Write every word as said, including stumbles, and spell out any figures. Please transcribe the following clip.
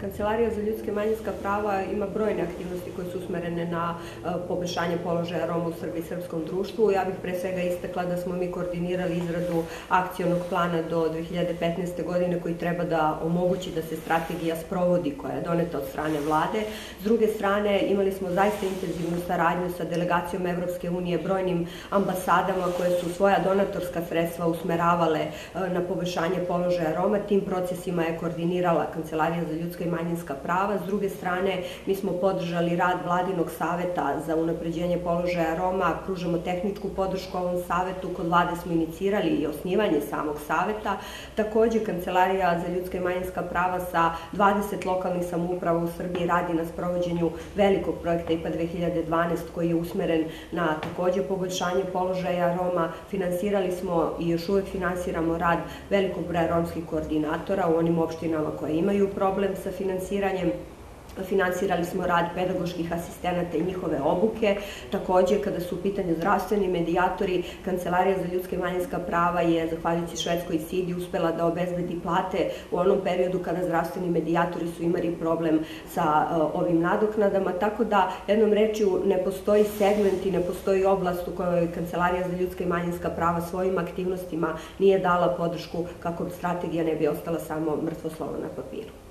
Kancelarija za ljudska i manjinska prava ima brojne aktivnosti koje su usmerene na poboljšanje položaja Roma u Srbiji i srpskom društvu. Ja bih pre svega istakla da smo mi koordinirali izradu akcionog plana do dve hiljade petnaeste. godine koji treba da omogući da se strategija sprovodi koja je doneta od strane vlade. S druge strane, imali smo zaista intenzivnu saradnju sa delegacijom Evropske unije, brojnim ambasadama koje su svoja donatorska sredstva usmeravale na poboljšanje položaja Roma. Tim procesima je koordinirala Kancelarija za ljudska i manjinska prava. S druge strane, mi smo podržali rad Vladinog saveta za unapređenje položaja Roma, pružamo tehničku podršku ovom savetu, kod vlade smo inicirali i osnivanje samog saveta. Takođe, Kancelarija za ljudska i manjinska prava sa dvadeset lokalnih samouprava u Srbiji radi na sprovođenju velikog projekta I P A dve hiljade dvanaest koji je usmeren na takođe poboljšanje položaja Roma. Finansirali smo i još uvek finansiramo rad velikog broja romskih koordinatora u onim opštinama koje imaju problem sa finansiranjem. Finansirali smo rad pedagoških asistenata i njihove obuke. Takođe, kada su u pitanju zdravstveni medijatori, Kancelarija za ljudska i manjinska prava je, zahvaljujući Švedskoj i SIDI, uspela da obezbedi plate u onom periodu kada zdravstveni medijatori su imali problem sa ovim nadoknadama. Tako da, jednom rečju, ne postoji segment i ne postoji oblast u kojoj Kancelarija za ljudska i manjinska prava svojim aktivnostima nije dala podršku kako strategija ne bi ostala samo mrtvo slovo na papiru.